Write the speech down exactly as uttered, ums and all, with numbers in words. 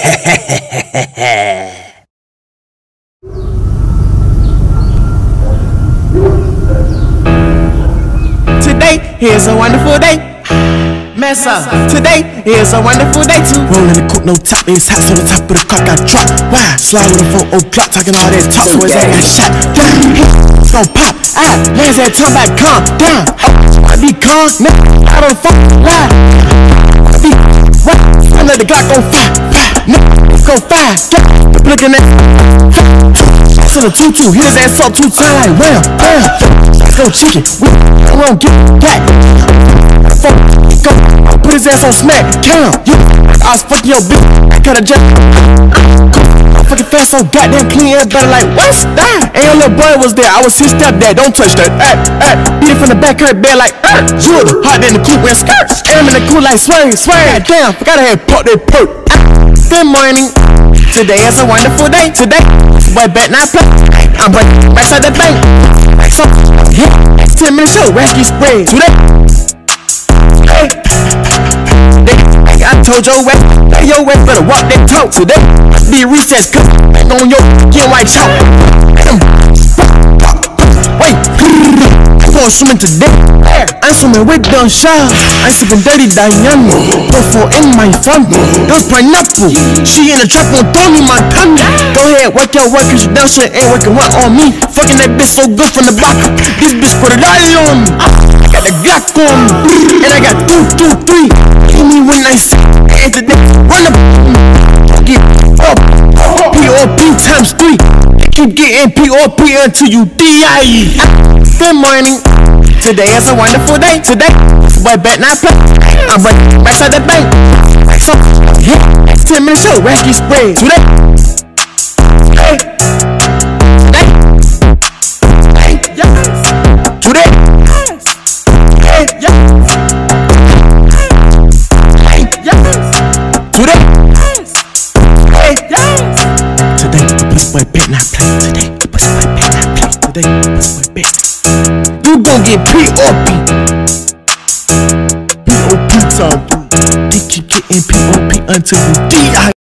Today is a wonderful day. Massa. Today is a wonderful day too. Rollin' the coupe, no top, it's hot, so the top of the car got dropped. Why? Slide with a four o'clock, talking all that talk, so his ass got shot. Yeah, it's gon' pop. Ah, man's that time back, calm down. Oh, I be calm, now I don't fuck lie. I be what? I let the Glock go fire, fire, nigga, go fire. Yeah, looking at in a two-two, hit his ass up two times, like wham, wham. Let's go chicken, we don't get back. Fuck, go, put his ass on smack, count. You, I was fucking your bitch, I cut a jet. Fucking fast, so goddamn clean, everybody like, what's that? And your little boy was there, I was his stepdad, don't touch that. Ay, ay, beat it from the back, her bed like, er, Judah, hot in the coupe wearing skirts. And I'm in the coupe like, swing, swing, damn, forgot I had pop that perk. Good morning, today is a wonderful day. Today, boy, bet not play. I'm breaking right side the bank. So, yeah, ten minute show, rescue spray. Today, hey, I told your way, your way better walk that talk. Today, be recess, cause on your get white chalk. Wait, I'm going swimming today. I'm swimming with Don Shaw. I'm sipping dirty Diana. Before in my family, those pineapple. She in the trap on Tony Montana. Go ahead, work your work, cause you down shit ain't working one on me. Fucking that bitch so good from the back. This bitch put it all on me. I got the Glock on me. And I got two, two, three. Hit me when I say, and today, run up. Get up. P O P times three. Keep getting P O P until you D I E. Good morning, today is a wonderful day. Today, boy, bet not play. I'm breaking right side the bank. So, yeah, ten minute show, rescue spray. Today, hey, hey, hey, yes. Today, yes. Hey, yes. Hey, yes. Today, yes. Hey, yes. Today, the pussy boy bet not play. Today, the pussy boy bet not play. Today, the pussy boy bet. You gon' get P O P. P O P time. They keep getting P O P until you D I E.